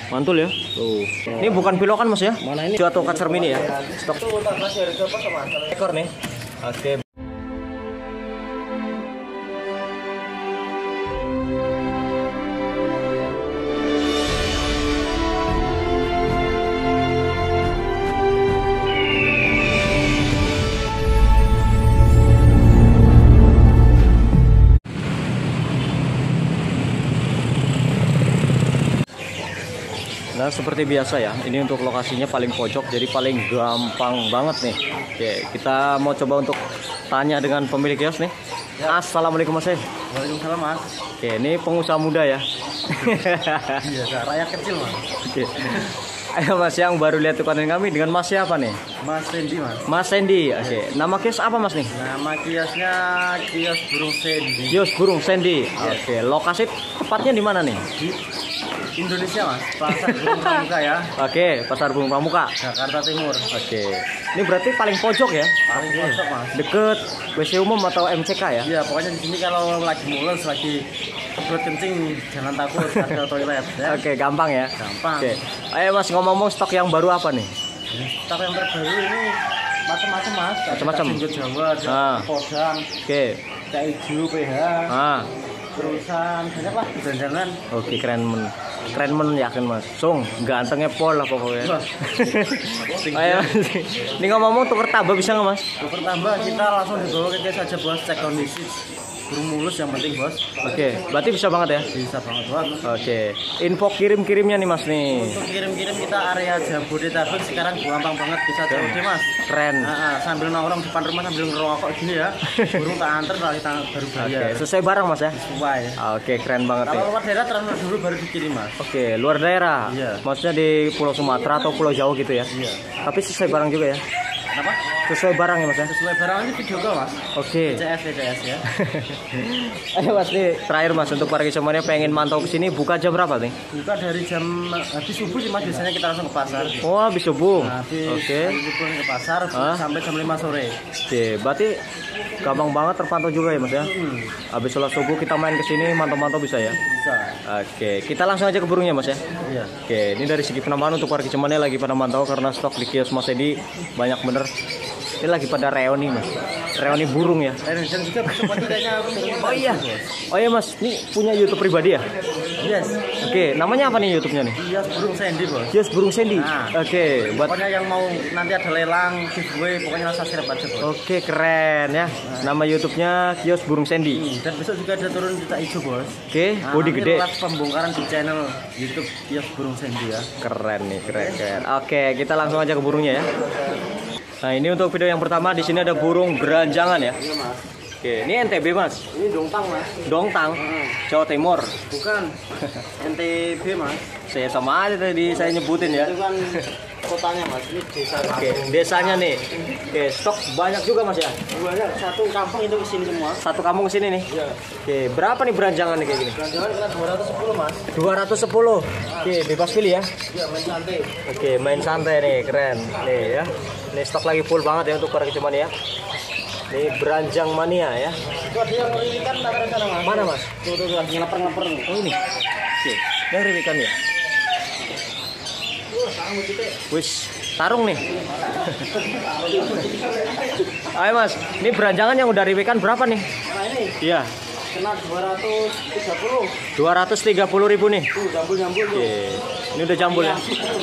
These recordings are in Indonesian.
Mantul ya. Tuh. Ini bukan pilokan Mas ya? Mana ini? Atau kacer mini ya? Stok Itu masih harga apa sama? ekor nih. Oke. Nah seperti biasa ya, ini untuk lokasinya paling pojok, jadi paling gampang banget nih. Oke, kita mau coba untuk tanya dengan pemilik kios nih. Ya. Assalamualaikum Mas. Waalaikumsalam Mas. Oke, ini pengusaha muda ya. Iya, rakyat kecil Mas. Oke. Ayo Mas, yang baru lihat konten kami dengan Mas siapa nih? Mas Sandy Mas. Mas Sandy. Oke, nama kios apa Mas nih? Nama kiosnya kios burung Sandy. Kios burung Sandy. Oke, lokasi tepatnya di mana nih? Di Indonesia Mas, Pasar Burung Pramuka ya. Oke, Pasar Burung Pramuka, Jakarta Timur. Oke, ini berarti paling pojok ya? Paling pojok Mas. Deket WC umum atau MCK ya? Iya, pokoknya di sini kalau lagi mules, lagi kebelet kencing, jangan takut ada toilet ya. Oke, gampang ya. Gampang. Oke, ayo Mas ngomong-ngomong stok yang baru apa nih? Stok yang terbaru ini macam-macam Mas. Macam-macam. Ada Jawa, ada Podang, Oke. Hijau, PH, terusan banyak lah belanjangan. Oke, keren yakin Mas. Sung, gantengnya pol lah pokoknya. Ayo, ini ngomong-ngomong tuker tambah bisa nggak Mas? Tuker tambah kita langsung dibawa ke kios aja bos, cek kondisi. Burung mulus yang penting bos. Oke, berarti bisa banget ya? Bisa banget bos. Oke, info kirim-kirimnya nih Mas nih. Untuk kirim-kirim kita area Jabodetabek sekarang gampang banget, bisa COD Mas. Keren. Sambil nongkrong depan rumah sambil ngerokok gini ya. Burung tak anter kalau kita baru bayar. Oke, sesuai barang Mas ya? Sesuai. Oke, keren banget Kalau ya. luar daerah transfer dulu baru dikirim Mas. Oke, luar daerah. Iya. Maksudnya di Pulau Sumatera atau Pulau Jawa gitu ya? Iya. Tapi sesuai barang juga ya? Kenapa? Sesuai barang ya Mas ya? Sesuai barang ini video call Mas. Oke. VCS ya. Ayo Mas nih, terakhir Mas untuk para semuanya pengen mantau ke sini buka jam berapa nih? Buka dari jam habis subuh sih Mas, biasanya kita langsung ke pasar. Oh, habis subuh. Habis Oke. subuh ke pasar sampai jam 5 sore. Oke, berarti gampang banget terpantau juga ya Mas ya? Habis sholat subuh kita main ke sini mantau-mantau bisa ya? Bisa. Oke, kita langsung aja ke burungnya Mas ya? Iya. Oke, ini dari segi penambahan untuk para semuanya lagi pada mantau karena stok di kios Mas Edi banyak bener. Ini lagi pada reoni Mas, reoni burung ya. Dan juga kayaknya Oh iya Mas, ini punya YouTube pribadi ya? Yes. Oke, namanya apa nih YouTube-nya nih? Kios burung Sandy bos. Kios burung Sandy. Nah, Oke, buat pokoknya yang mau nanti ada lelang, giveaway, pokoknya subscribe aja bos. Oke, keren ya. Nama YouTube-nya Kios burung Sandy. Dan besok juga ada turun juta hijau bos. Oke, body nanti gede. live pembongkaran di channel YouTube Kios burung Sandy ya. Keren nih, keren. Oke, kita langsung aja ke burungnya ya. Nah, ini untuk video yang pertama di sini ada burung beranjangan ya. Iya mas. Oke, ini NTB Mas. Ini dongtang mas. Dongtang, Jawa Timur. Bukan. NTB mas. Saya sama aja tadi saya nyebutin ya. Itu kan kotanya mas. Ini desa. Oke, desanya nih. Oke, stok banyak juga Mas ya. Banyak, satu kampung itu kesini semua. Satu kampung kesini nih. Iya. Oke, berapa nih beranjangan nih kayak gini? Jangan kita 210 mas. 210. Oke, bebas pilih ya. Iya main santai. Oke, main santai nih, keren. Nih ya. Ini stok lagi full banget ya untuk para kecuman ya. Ini beranjang mania ya. Itu ada yang meriwikan tak ada sana mas. Mana Mas? Tuh lagi ngelepar-ngelepar. Oh ini. Oke, yang riwikan ya. Wis, tarung nih. Ayo Mas, ini beranjangan yang udah riwikan berapa nih? Nah ini Iya. kena 230. 230.000 nih. Tuh jambul-jambul tuh. Oke, ini udah jambul ya.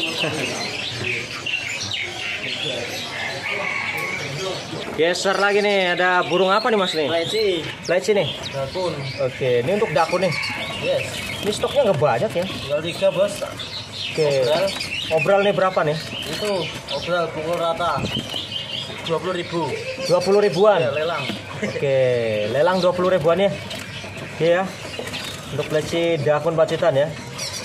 Geser lagi nih, ada burung apa nih Mas nih? Leci. Leci nih. Dakun. Oke, ini untuk dakun nih. Yes. Ini stoknya nggak banyak ya. Tinggal 3 bos. Oke. Obral nih berapa nih? Itu obral pukul rata 20.000. 20 ribuan. Ya, lelang. Oke, lelang 20 ribuan ya. Oke ya. Untuk leci dakun pacitan ya.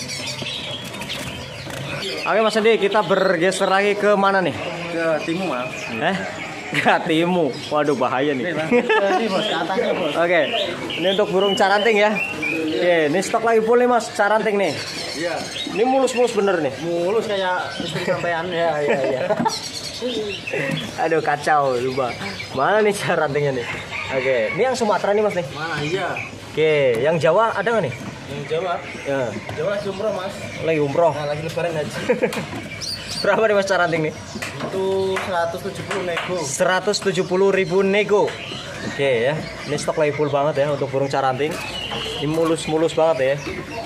Oke Mas Andi, kita bergeser lagi ke mana nih? Ke timur mas. Ke timu. Waduh bahaya nih. Ini bos, ke atasnya bos. Oke, ini untuk burung caranting ya. Oke, ini stok lagi full nih Mas, caranting nih. Iya. Ini mulus-mulus bener nih. Mulus kayak istri sampean. Iya. Aduh kacau, lupa. Mana nih carantingnya nih? Oke, ini yang Sumatera nih Mas nih. Mana iya. Oke, yang Jawa ada nggak nih? Yang Jawa. Ya. Jawa lagi umroh mas. Lagi umroh. Nah lagi lebaran haji. Berapa nih Mas caranting nih? Itu 170 nego. 170.000 nego. Oke ya. Ini stok lagi full banget ya untuk burung caranting. Ini mulus-mulus banget ya.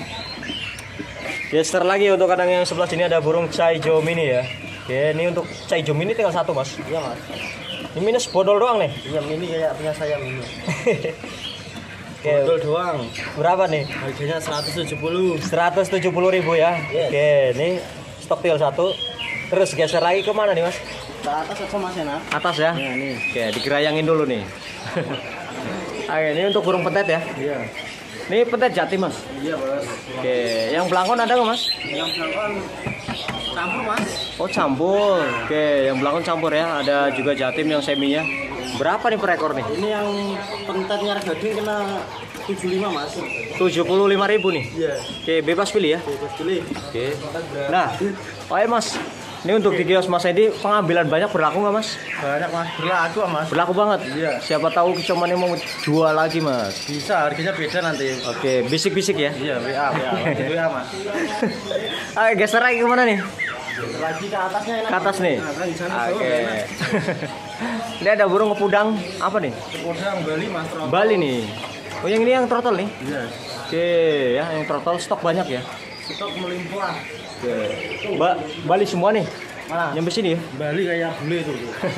Geser lagi untuk kadang yang sebelah sini ada burung Chaijo mini ya. Oke, ini untuk Chaijo mini tinggal satu Mas. Iya mas. Ini minus bodol doang nih. Iya mini kayak punya saya mini. Oke, Bodol doang. berapa nih? Harganya 170. 170.000 ya. Yes. Oke, ini stok tinggal satu. Terus geser lagi ke mana nih Mas? Ke atas aja mas enak. Atas ya. Nah nih. Oke, digerayangin dulu nih. Oke, ini untuk burung pentet ya. Iya. Ini pentet jati Mas. Iya bos. Oke, yang belangkon ada nggak Mas? Yang belakang campur mas. Oh campur. Oke, yang belangkon campur ya. Ada juga jatim yang seminya. Berapa nih per ekor nih? Ini yang pentetnya gading kena 75 mas. 75.000 nih. Iya. Oke, bebas pilih ya. Bebas pilih. Oke. Nah, oke Mas. Ini untuk di kios Mas Edi pengambilan banyak berlaku nggak Mas? Banyak mas. Berlaku mas. Berlaku banget. Iya. Siapa tahu cuman mau jual lagi Mas. Bisa harganya beda nanti. Oke, bisik-bisik ya. Iya WA lanjut WA mas. Oke, geser lagi kemana nih? Lagi ke atasnya enak. Ke atas nih. Nah, kan di sana Oke. enak. Ini ada burung kepudang apa nih? Kodang Bali mas. Trotol. Bali nih. Oh yang ini yang trotol nih. Iya. Oke ya, yang trotol stok banyak ya. Stok melimpah. Oke. Bali semua nih. Mana? Nyampe sini ya. Bali kayak bule tuh.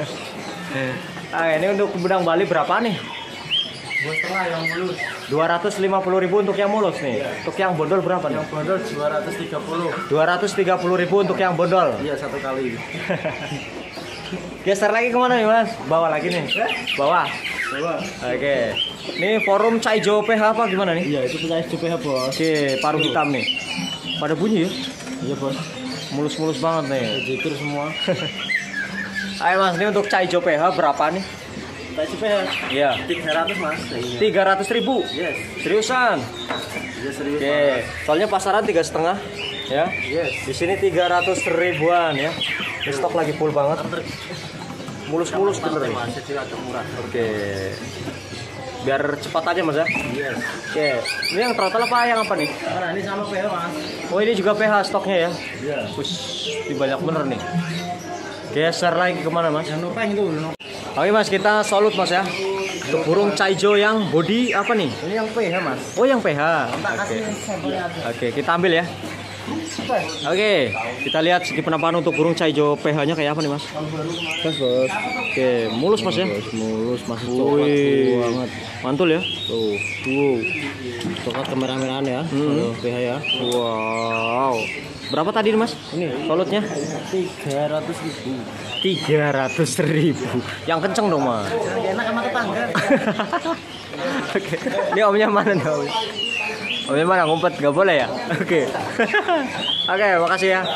Ini untuk kepudang Bali berapa nih? 2,5 yang mulus. 250.000 untuk yang mulus nih. Untuk yang bondol berapa nih? Yang bondol 230. 230.000 untuk yang bondol. Iya satu kali. Geser lagi kemana nih Mas? Bawah lagi nih. Bawah. Coba. Oke. Ini forum Chaijo PH apa gimana nih? Iya itu punya SCPH bos. Oke, paruh hitam nih. Pada bunyi ya? Iya bos. Mulus-mulus banget nih. Jikir semua. Ayo Mas, ini untuk Chaijo PH berapa nih? SCPH Iya. 300 mas. 300.000. Yes. Seriusan? Iya serius. Oke. Soalnya pasaran 3,5 ya. Yes. Di sini 300 ribuan ya. Ini stok lagi full banget. Mulus-mulus bener nih. Mas, jadi agak murah. Oke. Biar cepat aja Mas ya. Yes. Oke. Ini yang trotol apa yang apa nih? Nah ini sama PH mas. Oh ini juga PH stoknya ya. Iya. Ini banyak bener nih. Geser lagi kemana Mas? Yang nopeng itu. Oke Mas, kita salut Mas ya. Untuk burung Chaijo yang body apa nih? Ini yang PH mas. Oh yang PH. Tak Oke. kasih sampelnya aja. Oke, kita ambil ya. Oke, kita lihat segi penampakan untuk burung Chaijo PH-nya kayak apa nih Mas? Bos bos. Oke, mulus Mas ya. Mulus masih Wih, banget. mantul ya. Tuh. Wow. Coklat kemerah-merahan ya. PH ya. Wow. Berapa tadi nih, Mas? Ini solutnya 300.000. 300.000. Yang kenceng dong Mas. Enak sama tetangga. Oke. Ini omnya mana nih om? Omnya mana, ngumpet nggak boleh ya? Oke. Oke, makasih ya.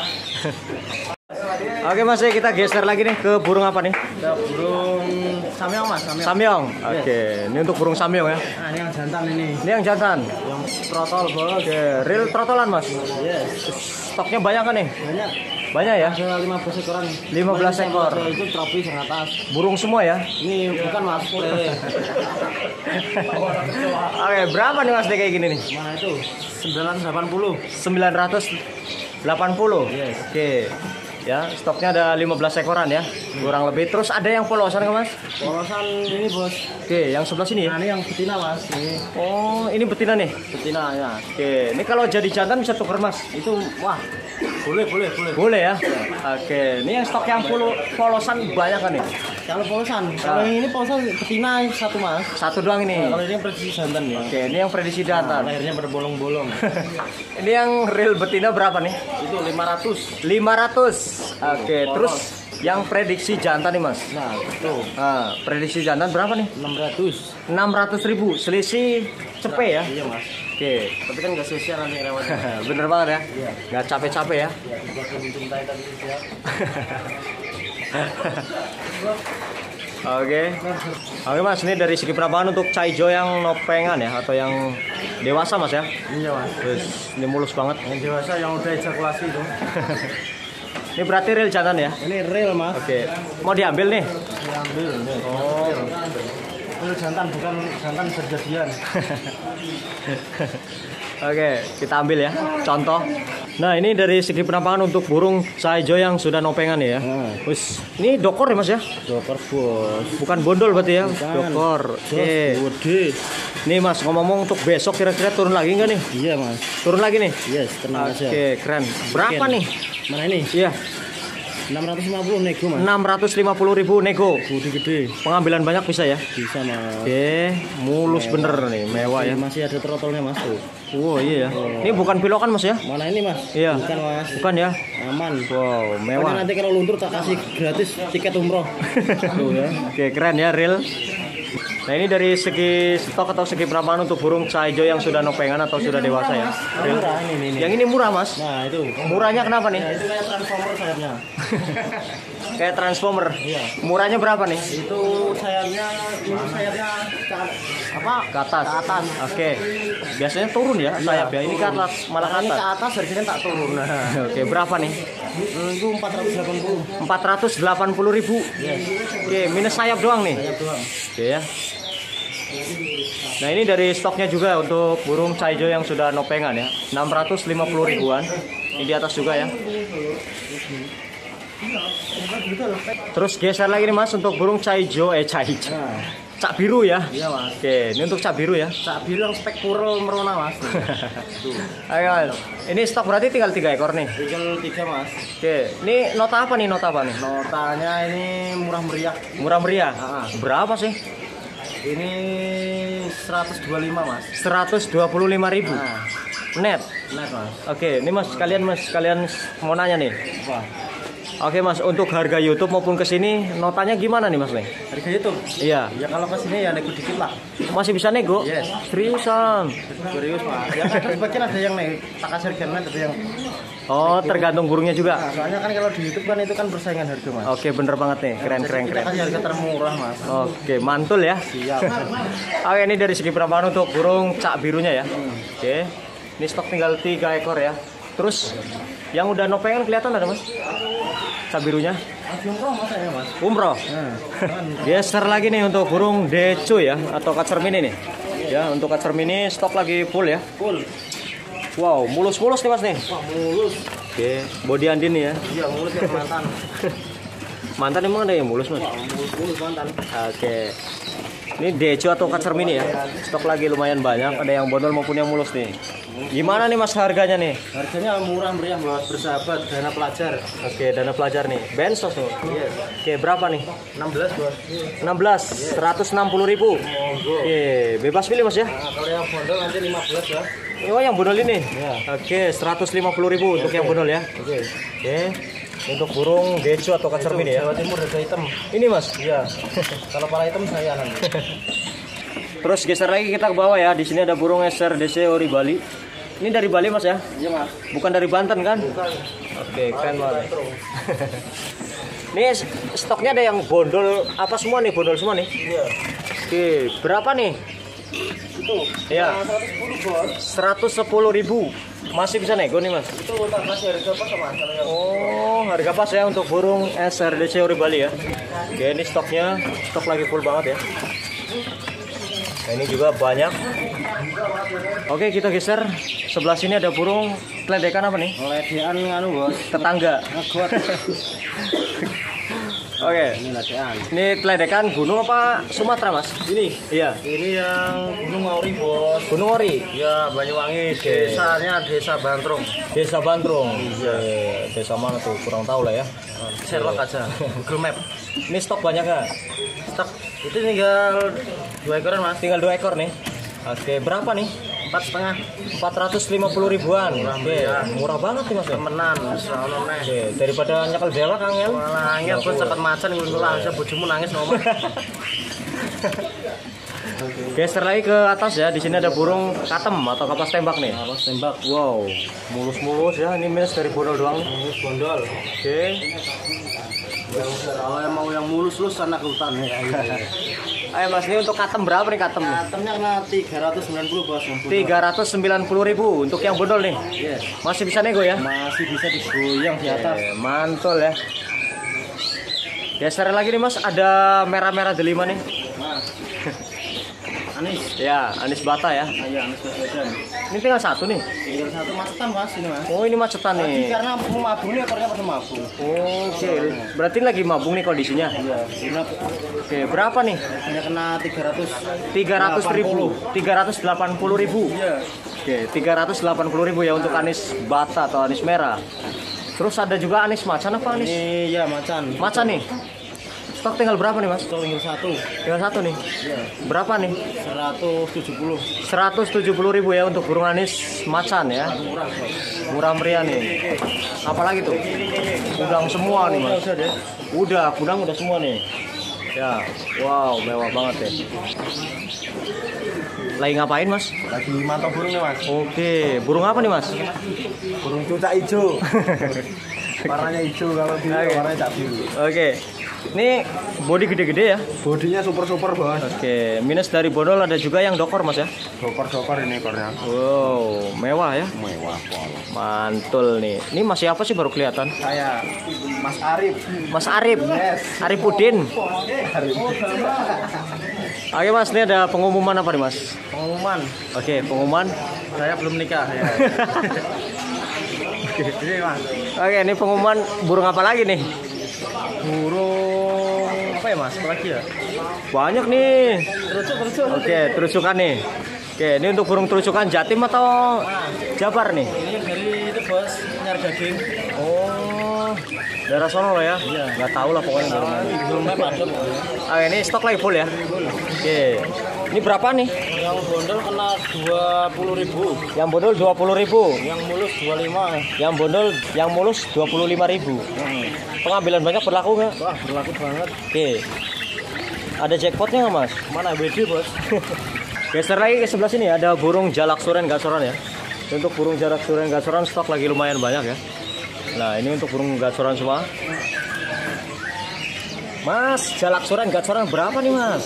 Oke Mas, kita geser lagi nih ke burung apa nih? Ada burung samyong mas. Samyong. Oke, ini untuk burung samyong ya. Nah ini yang jantan ini. Ini yang jantan. Yang trotol bos. Oke, real trotolan Mas. Yes. Stoknya banyak kan nih? Banyak. Banyak ya? Ada 15 ekoran. 15 ekor. Itu trofi yang atas. Burung semua ya? Ini bukan mas. Oke, berapa nih Mas deh kayak gini nih? Mana itu? 980. 980. Yes. Oke. Ya, stoknya ada 15 ekoran ya. Kurang lebih. Terus ada yang polosan nggak Mas? Polosan ini bos. Oke, yang sebelah sini ya? Nah ini yang betina mas. Ini Oh, ini betina nih. betina ya. Oke, ini kalau jadi jantan bisa tuker Mas. Itu wah. Boleh. Boleh ya? Oke, ini yang stok yang polosan banyak kan nih? Kalau polosan, kalau yang ini polosan betina satu mas. Satu doang ini. Kalau ini prediksi jantan ya. Oke, ini yang prediksi jantan. Lahirnya berbolong-bolong. Ini yang real betina berapa nih? Itu 500. 500. Oke, terus yang prediksi jantan nih Mas. Nah, itu Nah, prediksi jantan berapa nih? 600. 600.000. Selisih cepet ya? Iya mas. Oke. Tapi kan nggak sia-sia nanti lewatnya. Bener banget ya? Iya. Nggak capek-capek ya? Ya, juga mencintai tadi ya. Oke. Oke Mas, ini dari segi penampakan untuk Chaijo yang nopengan ya, atau yang dewasa Mas ya? Iya mas. Terus ini mulus banget. Yang dewasa yang udah ejakulasi itu. Ini berarti real jantan ya? Ini real mas. Oke. Mau diambil nih? Diambil. Oh. hamil jantan, bukan jantan berjadian. Oke, kita ambil ya contoh. Nah, ini dari segi penampakan untuk burung caijo yang sudah nopengan ya. Wis, ini dokor ya Mas ya? Dokor bos. Bukan bondol berarti ya? Bukan. Dokor. Oke. Gede. Nih Mas, ngomong untuk besok kira-kira turun lagi nggak nih? Iya mas. Turun lagi nih? Yes, tenang aja. Oke, keren. Berapa Mungkin. nih? Mana ini? Iya, 650 nego mas. 650.000 nego. Gede-gede. Pengambilan banyak bisa ya? Bisa mas. Oke, mulus bener nih, mewah ya. Masih ada trotolnya mas tuh. Wow, iya ya. Ini bukan pilokan Mas ya? Mana ini mas? Iya. Bukan mas. Bukan ya? Aman. Wow, Pokoknya mewah. nanti kalau luntur tak kasih gratis tiket umroh. Tuh ya. Oke, keren ya, real. Nah, ini dari segi stok atau segi penampakan untuk burung caijo yang sudah nopengan atau sudah dewasa ya. Real. Murah ini. Yang ini murah Mas. Nah itu. Murahnya kenapa nih? Itu kayak transformer sayapnya. Kayak transformer. Iya. Murahnya berapa nih? Itu sayapnya apa? Ke atas. Ke atas. Oke. Biasanya turun ya sayap ya. Ini ke atas, malah ke Ini ke atas. atas harganya tak turun. Nah. Oke, berapa nih? Itu 480. 480.000. Oke, minus sayap doang nih. Sayap doang. Oke ya. Nah, ini dari stoknya juga untuk burung caijo yang sudah nopengan ya. 650 ribuan. Ini di atas juga ya. Terus geser lagi nih Mas untuk burung caijo caijo. Nah, Cak biru ya. iya mas. Oke, ini untuk cak biru ya. Cak biru yang spek purel merona mas. Tuh. Ayo, ini stok berarti tinggal 3 ekor nih. Tinggal 3 mas. Oke, ini nota apa nih? Nota apa nih? Notanya ini murah meriah. Murah meriah. Ah. Berapa sih? Ini 125 mas. 125.000 Nah, net. net mas. Oke, ini Mas kalian mau nanya nih. Wah, Oke Mas, untuk harga YouTube maupun kesini notanya gimana nih Mas nih? harga YouTube. Iya, Ya kalau kesini ya nego dikit lah. masih bisa nego? Yes. Seriusan? Serius mas. Ya kadang sebagian ada yang nih tak kasih harga net, ada yang. Oh, tergantung burungnya juga. Nah, soalnya kan kalau di YouTube kan itu kan persaingan harga mas. Oke, bener banget nih, keren. Kita kasih harga termurah mas. Oke, mantul ya. Siap. Oke, ini dari segi penampakan untuk burung cak birunya ya. Oke, ini stok tinggal 3 ekor ya. Terus yang udah nopengan kelihatan ada Mas? Cak birunya? Umroh mas ya mas. Umroh. Nah, Geser lagi nih untuk burung deco ya atau kacer mini nih. Ya, untuk kacer mini stok lagi full ya. full. Wow, mulus-mulus nih Mas nih. Wah mulus. Oke, body andin nih ya. Iya mulus ya mantan. Mantan emang ada yang mulus Mas? Wah mulus mantan. Oke. Ini deco atau kacer mini ya. Stok lagi lumayan banyak, ada yang bondol maupun yang mulus nih. Gimana nih Mas harganya nih? Harganya murah meriah buat bersahabat, dana pelajar. Oke, dana pelajar nih. Bensos nih. Iya. Oke, berapa nih? 16 bos. 16, 160.000. Oke, bebas pilih Mas ya. Nah, kalau yang bondol nanti 15 ya. Oh, yang bondol ini. Iya. Oke, 150.000 untuk yang bondol ya. Oke. Oke. Untuk burung deco atau kacer mini ya. Jawa Timur harga hitam. Ini Mas. Iya. Kalau para hitam saya nanti. Terus geser lagi kita ke bawah ya. Di sini ada burung SRDC ori Bali. Ini dari Bali Mas ya? Iya mas. Bukan dari Banten kan? Bukan. Oke, keren banget. Ini stoknya ada yang bondol apa semua nih? Bondol semua nih. Iya. Oke, berapa nih? Itu. Iya. 110 bos. 110.000. Masih bisa nego nih Mas? Itu tak kasih harga apa sama kalau yang. Oh, harga pas ya untuk burung SRDC ori Bali ya. Oke, ini stoknya stok lagi full banget ya. Nah, ini juga banyak. Oke, kita geser. Sebelah sini ada burung teledekan apa nih? Ledean nganu bos. Tetangga. Ngegot. Oke. Ini ledean. Ini teledekan gunung apa Sumatera, Mas? Ini. Iya. Ini yang Gunung Ori bos. Gunung Ori. Ya Banyuwangi. Desanya Desa Bantrung. Desa Bantrung. Iya. Desa mana tuh? Kurang tahu lah ya. Sherlock aja. Google Map. Ini stok banyak nggak? Stok itu tinggal 2 ekoran mas. Tinggal 2 ekor nih. Oke, berapa nih? 4,5. 450 ribuan. Oke, murah banget nih Mas. Ya? Temenan. Soalnya nih. Oke, daripada nyekel dewa Kang El. Nangis pun cepet macan nguntul aja bojomu nangis nomor. Geser lagi ke atas ya. Di sini ada burung katem atau kapas tembak nih. Kapas tembak. Wow, mulus-mulus ya. Ini minus dari bondol doang. Mulus bondol. Oke. Kalau yang mau yang mulus-mulus sana ke hutan ya. Ayo Mas, ini untuk katem berapa nih katem? Katemnya kena 390 bos. 390.000 untuk yang bondol nih. Yes. Masih bisa nego ya? Masih bisa digoyang di atas. Mantul ya. Geser lagi nih Mas, ada merah-merah delima nih. Nah, Anis. Ya, anis bata ya. Iya, anis Baswedan. Ini tinggal satu nih. Tinggal satu macetan mas ini mas. Oh, ini macetan Tadi nih. karena mau mabung nih ekornya pada mabung. Oke, berarti lagi mabung nih kondisinya. Iya. Karena Oke, berapa nih? hanya kena 300. 300.000, 380.000. Iya. Oke, 380.000 ya untuk anis bata atau anis merah. Terus ada juga anis macan apa anis? Ini ya macan. Macan nih. Stok tinggal berapa nih mas? Tinggal satu. Tinggal satu nih. Iya. Berapa nih? 170. 170.000 ya untuk burung anis macan ya. Murah bos. Murah meriah nih. Apalagi tuh? Udang semua nih mas. Udah deh. Udah, udang udah semua nih. Ya, wow, mewah banget ya. Lagi ngapain mas? Lagi mantau burung nih mas. Oke, burung apa nih mas? Burung cucak hijau. Warnanya hijau, kalau biru Oke. warnanya cak biru. Oke, ini body gede-gede ya. Bodinya super bos. Oke, minus dari bondol ada juga yang dokor mas ya. Dokor ini ekornya. Wow, mewah ya. Mewah pol. Mantul nih. Ini masih apa sih baru kelihatan? Saya Mas Arif. Mas Arif. Yes. Arifudin. Arif. Oke mas, ini ada pengumuman apa nih mas? Pengumuman. Oke, pengumuman. Saya belum nikah ya. Ini mas. Oke, ini pengumuman burung apa lagi nih? Burung apa ya mas? Apa lagi ya? Banyak nih. Terucuk. Oke, terucukan nih. Oke, ini untuk burung terucukan Jatim atau Jabar nih? Ini dari itu bos, nyari daging. Oh, daerah sono loh ya? Iya. Nggak tahu lah pokoknya burung mana. Belum ada. Ah, ini stok lagi full ya? Oke. Ini berapa nih? Yang bondol kena 20.000. Yang bondol 20.000. Yang mulus 25. Yang bondol, yang mulus 25.000. Pengambilan banyak berlaku nggak? Wah berlaku banget. Oke. Ada jackpotnya nggak mas? Mana WD bos? Geser lagi ke sebelah sini ada burung jalak suren gacoran ya. Untuk burung jalak suren gacoran stok lagi lumayan banyak ya. Nah ini untuk burung gacoran semua. Mas, jalak suren gacoran berapa nih mas?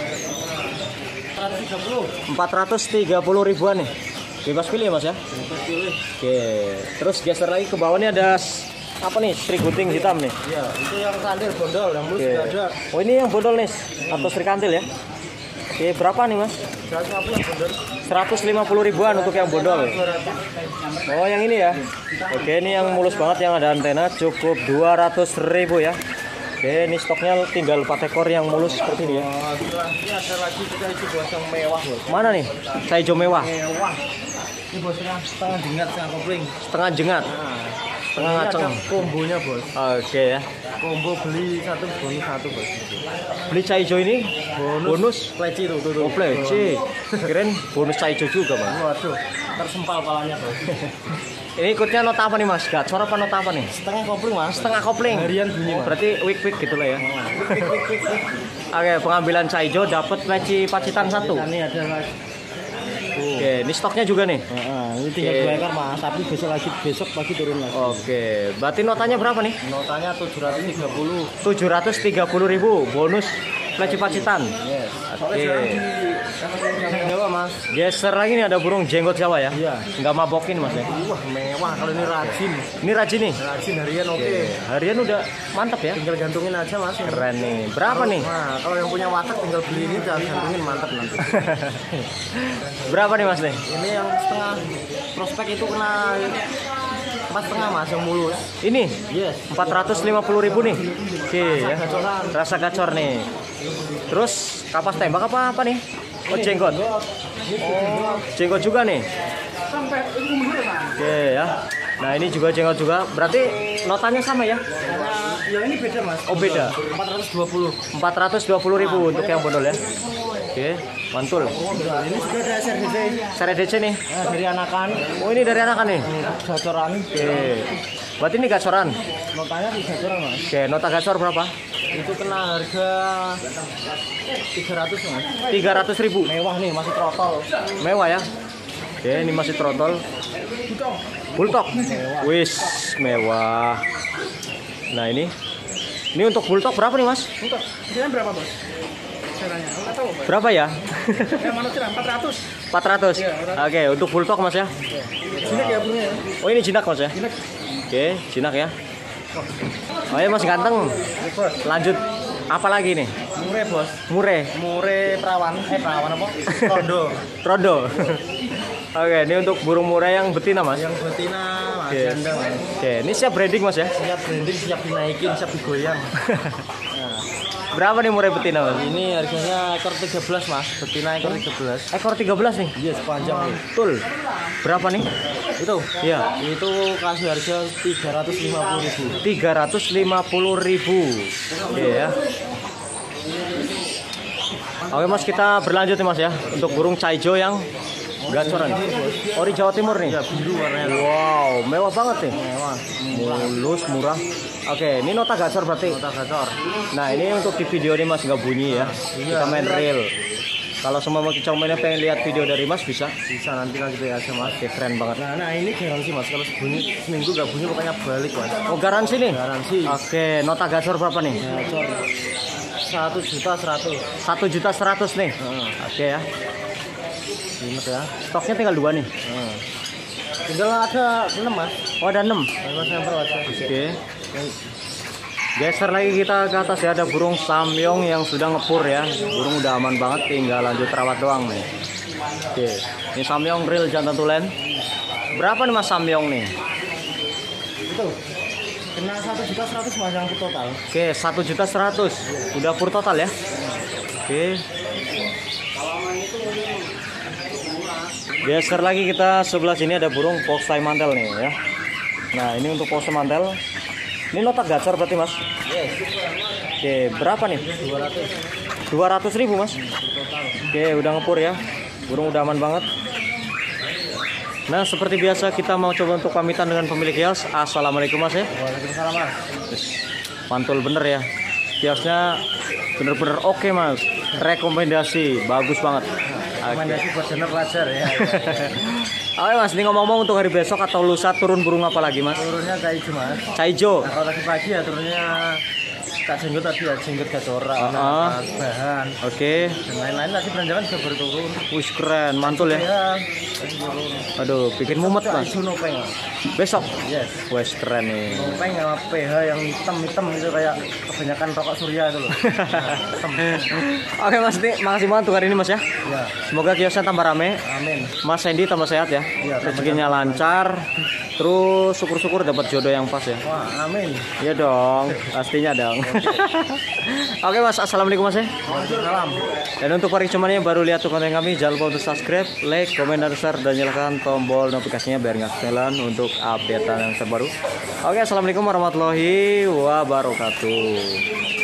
130. 430 ribuan nih. Bebas pilih ya mas ya. Pilih. Oke. Terus geser lagi ke bawah ini ada apa nih? Sri gunting hitam nih. Iya, itu yang kantil bondol, yang mulus Oke. juga ada. Oh ini yang bondol nih atau Sri kantil ya? Oke, berapa nih mas? 150 bondol. 150 ribuan untuk yang bondol. Oh yang ini ya. Oke ini yang mulus banget yang ada antena cukup 200.000 ya. Oke ini stoknya tinggal 4 ekor yang mulus seperti ini ya. Oh, setelah ini ada lagi kita itu bos yang mewah bos. Mana nih? Saya hijau mewah. Mewah. Ini bos setengah jengat setengah kopling. Setengah jengat. Nah, Setengah ini ngaceng. ada kombonya bos. Oke ya. Combo beli satu bonus satu bos. Beli cai hijau ini bonus. Pleci tuh. Oh pleci. Kirain bonus cai hijau juga mas. Waduh, tersempal palanya bos. Ini ikutnya nota apa nih mas? Gacor apa nota apa nih? Setengah kopling mas. Setengah kopling. Harian bunyi mas. Berarti week gitu lah ya. Oke pengambilan cai hijau dapat pleci pacitan satu. Ini ada lagi. Oke ini stoknya juga nih. Ini tinggal Oke. 2 ekor mas, tapi besok pagi turun lagi. Oke, berarti notanya berapa nih? Notanya 730. 730.000 bonus pleci pacitan. Yes. Oke. Jawa mas. Geser lagi nih ada burung jenggot Jawa ya? Iya. Nggak mabokin mas ya? Wah mewah kalau ini rajin. Ini rajin nih. Rajin harian oke. Harian udah mantap ya? Tinggal gantungin aja mas. Keren nih. Berapa nih? Nah kalau yang punya watak tinggal beli ini dan gantungin mantap nanti. Berapa nih mas nih? Ini yang setengah prospek itu kena 4,5 mas yang mulus. Ini Yes. 450.000 nih. Oke ya. gacoran. Rasa gacor nih. Terus kapas tembak apa nih? Oh jenggot. Oh jenggot juga nih. Oke ya. Nah ini juga jenggot juga. Berarti notanya sama ya? Yang ini beda mas. Oh beda. 420. 420.000 untuk yang bondol ya. Oke, mantul. Ini juga ada SRDC. Seri DC nih. Nah, dari anakan. Oh ini dari anakan nih. Gacoran. Oke. Berarti ini gacoran. Notanya di gacoran mas. Oke, nota gacor berapa? Itu kena harga 300 mas. 300.000. Mewah nih masih trotol. Mewah ya. Oke, ini masih trotol. Bulldog. Wis, mewah. Nah, ini untuk bulldog berapa nih, Mas? Untuk ini berapa bos? Caranya enggak tahu bos. Berapa ya? Yang mana sih 400? 400. Oke, untuk bulldog Mas ya. Jinak ya burungnya. Oh, ini jinak Mas ya. Jinak. Oke, jinak ya. Oh ya Mas ganteng. Lanjut apa lagi nih? Mure bos. Mure. Mure perawan. Perawan apa? Rondo. Rondo. Oke, ini untuk burung murai yang betina mas. Yang betina mas. Oke. Janda mas. Oke, ini siap breeding mas ya? Siap branding, siap dinaikin, siap digoyang. Nah, Berapa nih murai betina mas? ini harganya ekor 13 mas. Betina ekor 13. Ekor 13 nih? Iya sepanjang nih. Betul. Berapa nih? Itu? Iya. Itu kasih harga 350.000. 350.000. Oke ya. Oke mas, kita berlanjut nih mas ya untuk burung Caijo yang gacoran. Oh di Jawa Timur nih. Ya biru warnanya. Wow, mewah banget nih. Mewah. Mulus, murah. Oke, ini nota gacor berarti. Kota gacor. Nah ini untuk di video ini mas nggak bunyi ya. Kita main real. Kalau semua mau kicau mainnya pengen lihat video dari mas bisa. Bisa nanti lagi aja mas. Oke, keren banget. Nah ini garansi mas. Kalau seminggu nggak bunyi pokoknya balik mas. Oh garansi nih. Garansi. Oke, nota gacor berapa nih? Gacor 1.100.000. 1.100.000 nih. Oke ya. Ingat ya. Stoknya tinggal 2 nih. Tinggal ada 6 mas. Oh ada 6. Mas sampel aja. Oke. Geser lagi kita ke atas ya, ada burung samyong yang sudah ngepur ya. Burung udah aman banget, tinggal lanjut rawat doang nih. Oke. Ini samyong real jantan tulen. Berapa nih mas samyong nih? Itu kena 1.100.000 mas yang total. Oke, 1.100.000. Udah pur total ya. Oke. Geser lagi kita sebelah sini ada burung posai mantel nih ya. Nah ini untuk posai mantel. Ini nota gacor berarti mas. Yes. Oke, berapa nih? 200.000 mas. Oke, udah ngepur ya. Burung udah aman banget. Nah seperti biasa kita mau coba untuk pamitan dengan pemilik kios. Assalamualaikum mas ya. Waalaikumsalam mas. Mantul bener ya. Kiosnya bener-bener oke mas. Rekomendasi bagus banget. Rekomendasi buat channel pelajar ya. Oke mas, ini ngomong-ngomong untuk hari besok atau lusa turun burung apa lagi mas? Turunnya kayak itu mas. Caijo. Nah, kalau tadi pagi ya turunnya tak jenggot tadi ya, jenggot gacoran, bahan, Oke. dan lain-lain. Tadi beranjakan juga baru turun. Wih keren, mantul ya. Ya, tadi turun. Aduh, bikin mumet mas. Itu nopeng mas. Besok. Yes. Wih keren nih. Nopeng sama PH yang hitam-hitam itu kayak kebanyakan rokok surya itu loh. Nah, hitam. Oke mas, nih makasih banget untuk hari ini mas ya. Ya, Semoga kiosnya tambah rame. amin. Mas Sandy tambah sehat ya. Iya, Rezekinya lancar. Terus syukur-syukur dapat jodoh yang pas ya. Wah, amin. Iya dong, pastinya dong. Oke mas, assalamualaikum mas ya. Waalaikumsalam. Dan untuk percuma yang baru lihat konten kami, jangan lupa untuk subscribe, like, komen, dan share, dan nyalakan tombol notifikasinya biar nggak ketinggalan untuk updatean yang terbaru. Oke, assalamualaikum warahmatullahi wabarakatuh.